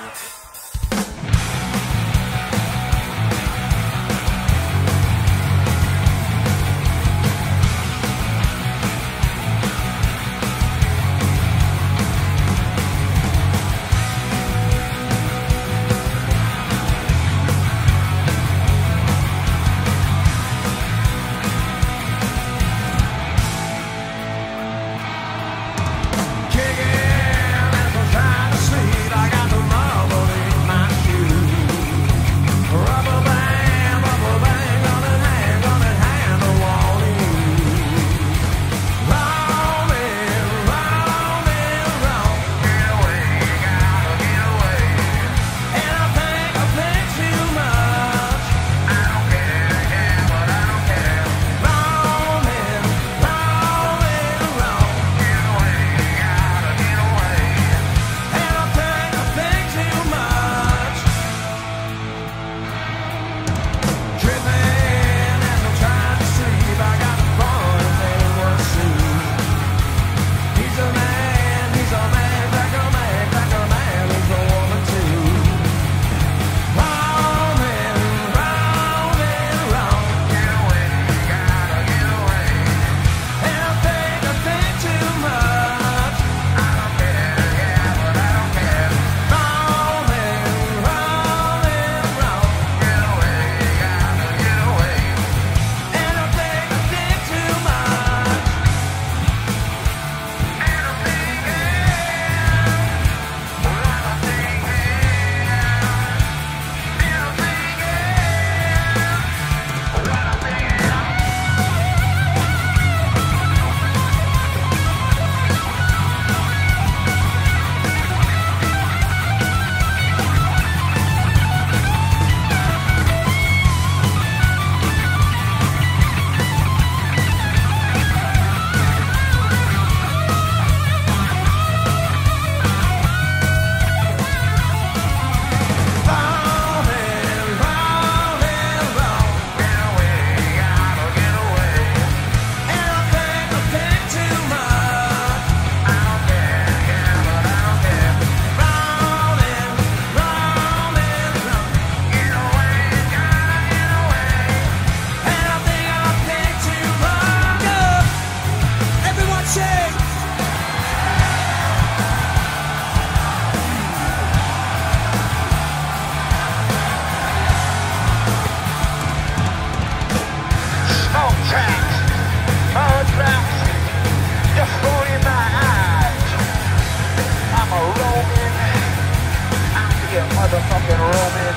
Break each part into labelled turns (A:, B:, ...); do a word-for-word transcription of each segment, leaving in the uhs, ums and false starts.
A: motherfucking Roman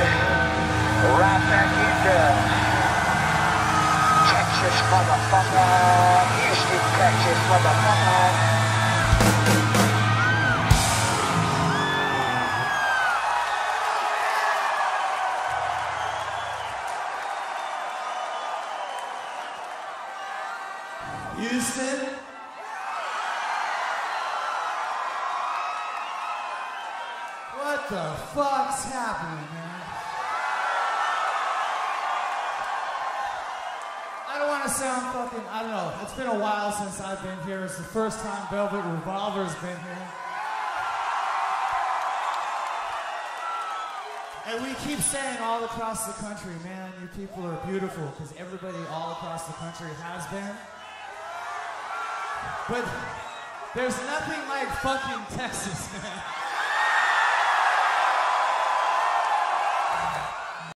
A: right back into Texas, motherfucker. Houston, Texas, motherfucker.
B: Houston? What the fuck's happening, man? I don't want to sound fucking, I don't know. It's been a while since I've been here. It's the first time Velvet Revolver's been here. And we keep saying all across the country, man, you people are beautiful, because everybody all across the country has been. But there's nothing like fucking Texas, man.